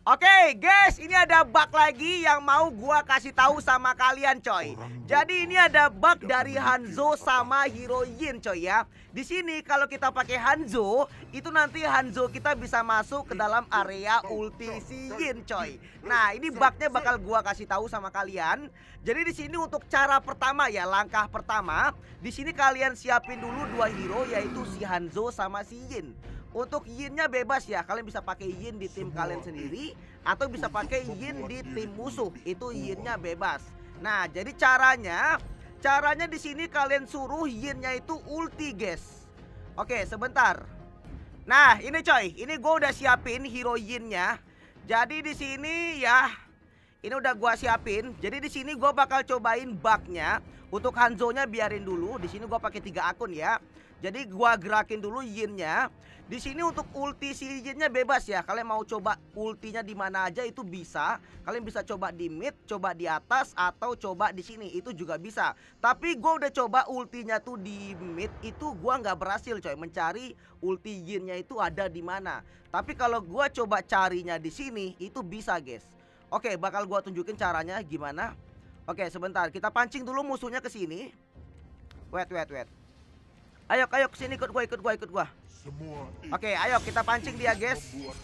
Oke guys, ini ada bug lagi yang mau gua kasih tahu sama kalian coy. Jadi ini ada bug dari Hanzo sama Hero Yin coy ya. Di sini kalau kita pakai Hanzo, itu nanti Hanzo kita bisa masuk ke dalam area ulti si Yin coy. Nah, ini bugnya bakal gua kasih tahu sama kalian. Jadi di sini untuk cara pertama ya, langkah pertama, di sini kalian siapin dulu dua hero yaitu si Hanzo sama si Yin. Untuk Yin-nya bebas ya, kalian bisa pakai Yin di tim kalian sendiri atau bisa pakai Yin di tim musuh. Itu Yin-nya bebas. Nah, jadi caranya di sini kalian suruh Yin-nya itu ulti, guys. Oke, sebentar. Nah, ini coy, ini gue udah siapin hero Yin-nya. Jadi di sini ya, ini udah gua siapin. Jadi di sini gue bakal cobain bugnya. Untuk Hanzo-nya biarin dulu. Di sini gue pakai 3 akun ya. Jadi gua gerakin dulu Yin-nya. Di sini untuk ulti si Yin-nya bebas ya. Kalian mau coba ultinya di mana aja itu bisa. Kalian bisa coba di mid, coba di atas atau coba di sini. Itu juga bisa. Tapi gua udah coba ultinya tuh di mid, itu gua nggak berhasil coy mencari ulti Yin-nya itu ada di mana. Tapi kalau gua coba carinya di sini itu bisa, guys. Oke, bakal gua tunjukin caranya gimana. Oke, sebentar. Kita pancing dulu musuhnya ke sini. Wait. Ayo kesini, ikut gua. Oke, ayo kita pancing dia, guys.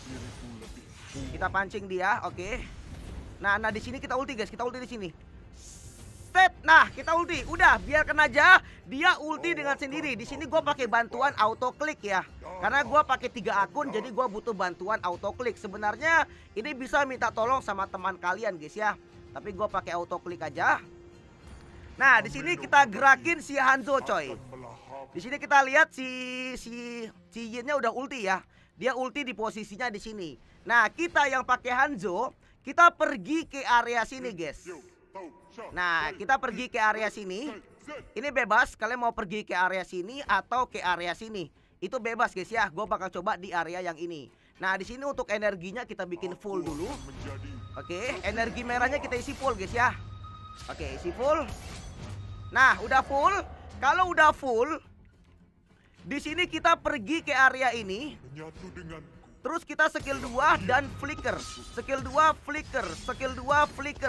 Kita pancing dia, oke. Nah, di sini kita ulti, guys. Kita ulti di sini. Set. Nah, kita ulti. Udah, biarkan aja dia ulti dengan sendiri. Di sini gua pakai bantuan auto klik ya. Karena gua pakai 3 akun, jadi gua butuh bantuan auto klik. Sebenarnya ini bisa minta tolong sama teman kalian, guys ya. Tapi gua pakai auto klik aja. Nah, di sini kita gerakin si Hanzo, coy. Di sini kita lihat si Yin-nya udah ulti ya. Dia ulti di posisinya di sini. Nah, kita yang pakai Hanzo, kita pergi ke area sini, guys. Nah, kita pergi ke area sini. Ini bebas, kalian mau pergi ke area sini atau ke area sini. Itu bebas, guys ya. Gue bakal coba di area yang ini. Nah, di sini untuk energinya kita bikin full dulu. Oke, energi merahnya kita isi full, guys ya. Oke, isi full. Nah, udah full. Kalau udah full, di sini kita pergi ke area ini. Terus kita skill 2 dan flicker. Skill 2 flicker, skill 2 flicker.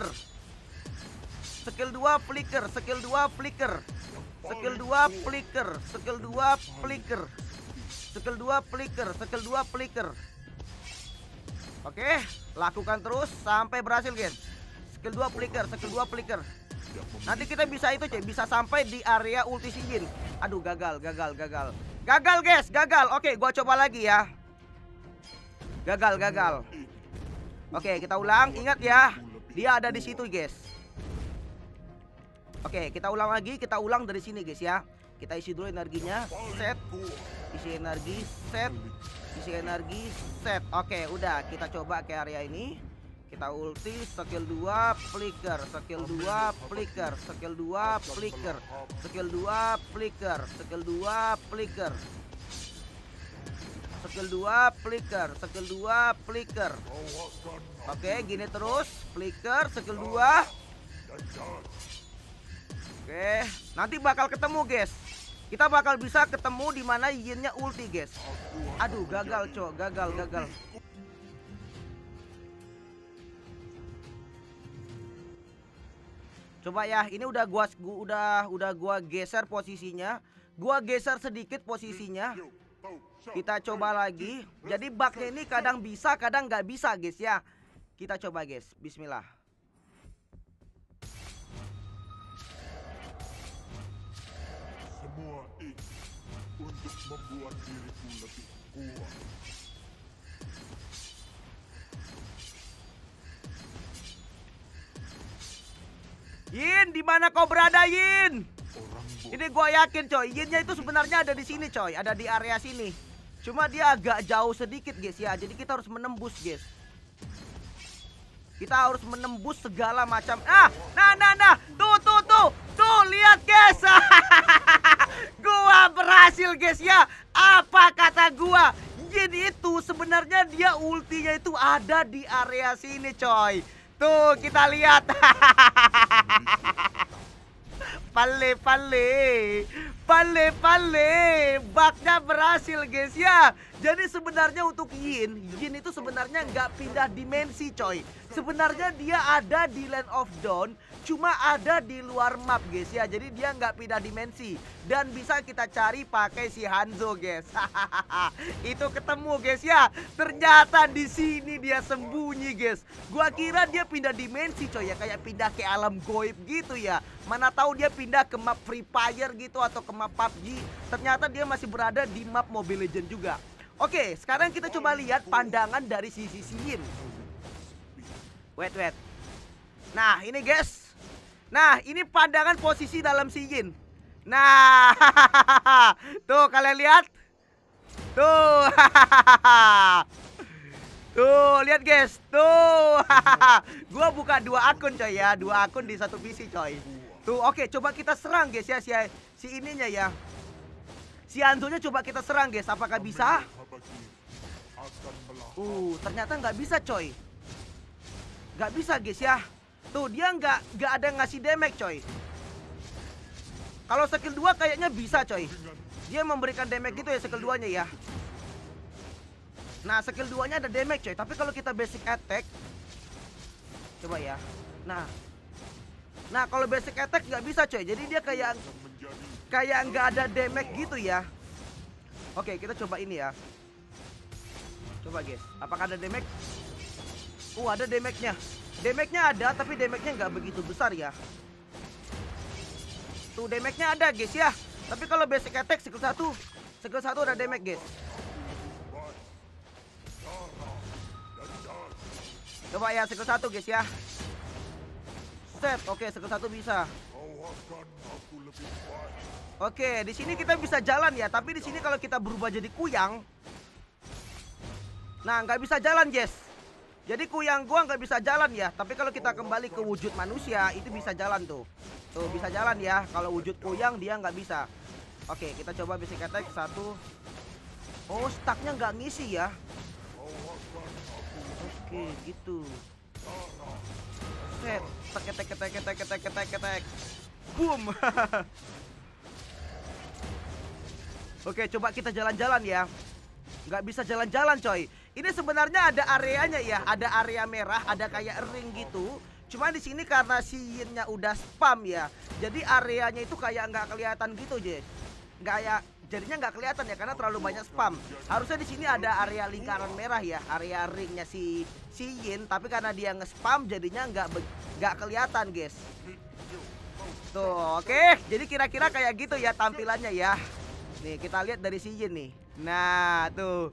Skill 2 flicker, skill 2 flicker. Skill 2 flicker, skill 2 flicker. Skill 2 flicker, skill 2 flicker. Oke, lakukan terus sampai berhasil, guys. Skill 2 flicker, skill 2 flicker. Nanti kita bisa itu, coy, bisa sampai di area ulti si Yin. Aduh, gagal. Gagal, guys, gagal. Oke, gua coba lagi ya. Gagal. Oke, kita ulang. Ingat ya, dia ada di situ, guys. Oke, kita ulang lagi. Kita ulang dari sini, guys ya. Kita isi dulu energinya. Set. Isi energi. Set. Isi energi. Set. Oke, udah. Kita coba ke area ini. Kita ulti, skill 2 flicker, skill 2 flicker, skill 2 flicker, skill 2 flicker, skill 2 flicker, skill 2 flicker, skill 2 flicker. Oke, gini terus, flicker, skill 2. Oke, nanti bakal ketemu, guys. Kita bakal bisa ketemu di mana Yin-nya ulti, guys. Aduh, gagal, cok, gagal. Coba ya, ini udah gua geser posisinya. Gua geser sedikit posisinya. Kita coba lagi. Jadi bugnya ini kadang bisa, kadang nggak bisa, guys ya. Kita coba, guys. Bismillah. Semua ini untuk membuat diriku lebih kuat. Yin, di mana kau berada, Yin? Ini gua yakin, coy. Yin-nya itu sebenarnya ada di sini, coy. Ada di area sini. Cuma dia agak jauh sedikit, guys ya. Jadi kita harus menembus, guys. Kita harus menembus segala macam. Nah. Tuh, lihat, guys. Gua berhasil, guys ya. Apa kata gua? Yin itu sebenarnya dia ultinya itu ada di area sini, coy. Tuh, kita lihat. Pale. Pale, bugnya berhasil guys ya. Jadi sebenarnya untuk Yin itu sebenarnya nggak pindah dimensi coy. Sebenarnya dia ada di Land of Dawn, cuma ada di luar map guys ya. Jadi dia nggak pindah dimensi dan bisa kita cari pakai si Hanzo guys. Itu ketemu guys ya. Ternyata di sini dia sembunyi guys. Gua kira dia pindah dimensi coy ya, kayak pindah ke alam goib gitu ya. Mana tahu dia pindah ke map Free Fire gitu atau ke map PUBG. Ternyata dia masih berada di map Mobile Legends juga. Oke, sekarang kita coba lihat pandangan dari sisi Yin. Wait. Nah, ini guys. Nah, ini pandangan posisi dalam Yin. Nah, tuh kalian lihat. Tuh. Tuh, lihat guys. Tuh. Gua buka 2 akun coy ya, 2 akun di satu PC coy. Tuh, oke, coba kita serang guys ya si ininya ya. Si Hanzo-nya coba kita serang guys, apakah bisa? Ternyata nggak bisa coy. Nggak bisa guys ya. Tuh, dia nggak ada ngasih damage coy. Kalau skill 2 kayaknya bisa coy. Dia memberikan damage gitu ya skill 2-nya ya. Nah, skill 2-nya ada damage coy. Tapi kalau kita basic attack, coba ya. Nah, kalau basic attack nggak bisa coy. Jadi dia kayak nggak ada damage gitu ya. Oke, kita coba ini ya. Coba guys, apakah ada damage? Ada damage-nya. Damage-nya ada, tapi damage-nya nggak begitu besar ya. Tuh, damage-nya ada guys ya. Tapi kalau basic attack skill 1 ada damage guys. Coba ya skill 1 guys ya. Set, oke skill 1 bisa. Oke, di sini kita bisa jalan ya, tapi di sini kalau kita berubah jadi kuyang, nah nggak bisa jalan guys. Jadi kuyang gua nggak bisa jalan ya, tapi kalau kita kembali ke wujud manusia itu bisa jalan tuh. Tuh bisa jalan ya. Kalau wujud kuyang dia nggak bisa. Oke, kita coba basic attack 1. Oh, stacknya nggak ngisi ya. Oke, gitu. Set, ketek. Boom. Oke, coba kita jalan-jalan ya. Nggak bisa jalan-jalan coy. Ini sebenarnya ada areanya ya. Ada area merah, ada kayak ring gitu. Cuma di sini karena si Yin-nya udah spam ya. Jadi areanya itu kayak nggak kelihatan gitu jadinya nggak kelihatan ya karena terlalu banyak spam. Harusnya di sini ada area lingkaran merah ya, area ringnya si Yin. Tapi karena dia nge-spam jadinya nggak kelihatan guys. Tuh, oke. Jadi kira-kira kayak gitu ya tampilannya ya. Nih kita lihat dari si Yin nih. Nah tuh.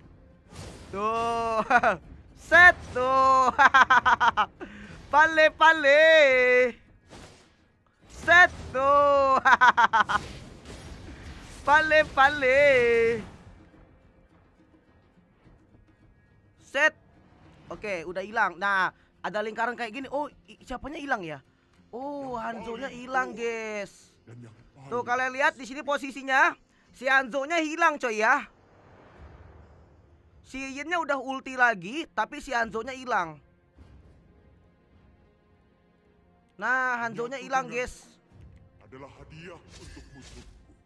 Set tuh. Pale. Set tuh. Pale. Set. Oke, udah hilang. Nah, ada lingkaran kayak gini. Oh, siapanya hilang ya? Oh, Hanzo-nya hilang, guys. Tuh, kalian lihat di sini posisinya. Si Hanzo-nya hilang, coy ya. Si Yin-nya udah ulti lagi, tapi si Hanzo-nya hilang. Nah, Hanzo-nya hilang, guys. Adalah hadiah untuk musuhku.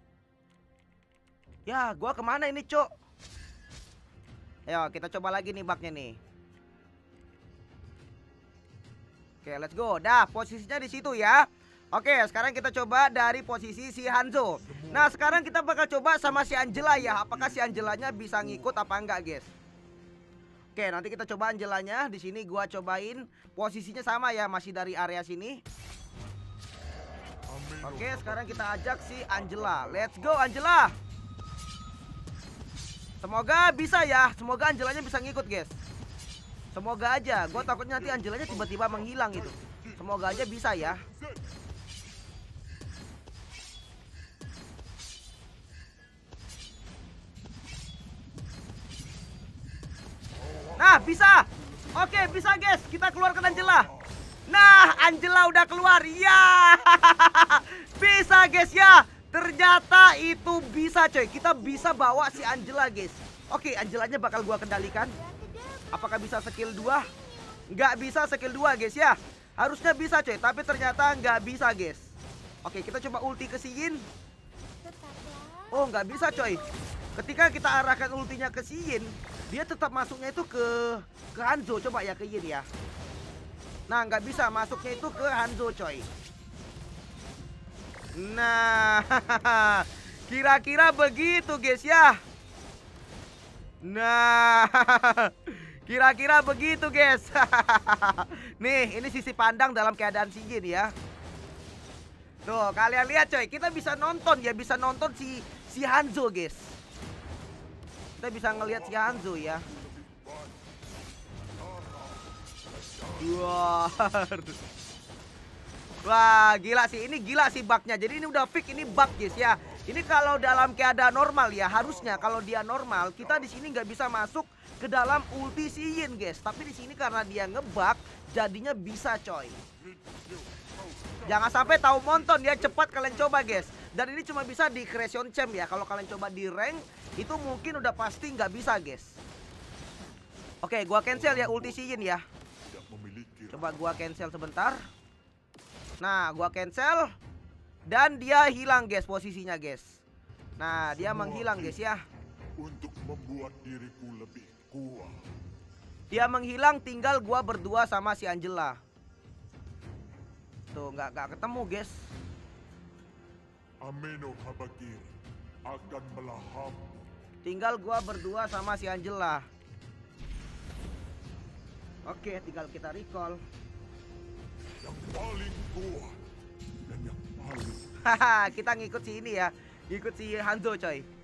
Ya, gua kemana ini, Cok? Ayo, kita coba lagi nih bugnya nih. Oke, let's go. Dah, posisinya di situ ya. Oke, sekarang kita coba dari posisi si Hanzo. Nah, sekarang kita bakal coba sama si Angela ya. Apakah si Angelanya bisa ngikut apa enggak, guys? Oke, nanti kita coba Angelanya. Di sini gua cobain posisinya sama ya, masih dari area sini. Oke, sekarang kita ajak si Angela. Let's go, Angela. Semoga bisa ya. Semoga Angelanya bisa ngikut, guys. Semoga aja. Gue takutnya nanti Angelanya tiba-tiba menghilang gitu. Semoga aja bisa ya. Nah, bisa. Oke, bisa guys. Kita keluarkan Angela. Nah, Angela udah keluar. Ya. Bisa guys ya. Ternyata itu bisa coy. Kita bisa bawa si Angela guys. Oke, Angelanya bakal gua kendalikan. Apakah bisa skill 2? Nggak bisa skill 2 guys ya. Harusnya bisa coy, tapi ternyata nggak bisa guys. Oke, kita coba ulti ke si Yin. Oh, nggak bisa coy. Ketika kita arahkan ultinya ke si Yin, dia tetap masuknya itu ke Hanzo. Coba ya ke Yin ya. Nah, nggak bisa masuknya itu ke Hanzo coy. Nah, kira-kira begitu guys ya. Nah, kira-kira begitu guys. Nih, ini sisi pandang dalam keadaan si Yin ya. Tuh, kalian lihat coy, kita bisa nonton ya, bisa nonton si Hanzo guys. Kita bisa ngelihat si Hanzo ya. Wah, gila sih, ini gila sih bugnya. Jadi ini udah fix, ini bug guys ya. Ini kalau dalam keadaan normal ya, harusnya kalau dia normal, kita di sini nggak bisa masuk ke dalam ulti si Yin guys. Tapi di sini karena dia ngebug, jadinya bisa coy. Jangan sampai tahu monton ya, cepat kalian coba guys. Dan ini cuma bisa di creation champ ya. Kalau kalian coba di rank, itu mungkin udah pasti nggak bisa guys. Oke, gua cancel ya ulti si Yin ya. Coba gua cancel sebentar. Nah, gua cancel. Dan dia hilang guys posisinya guys. Nah, dia menghilang guys ya. Untuk membuat diriku lebih kuat. Dia menghilang, tinggal gua berdua sama si Angela. Tuh, nggak ketemu guys. Ameno Habakir akan melahap. Tinggal gua berdua sama si Angela. Oke, tinggal kita recall. Yang paling kuat dan yang paling Haha, kita ngikut si ini ya. Ngikut si Hanzo coy.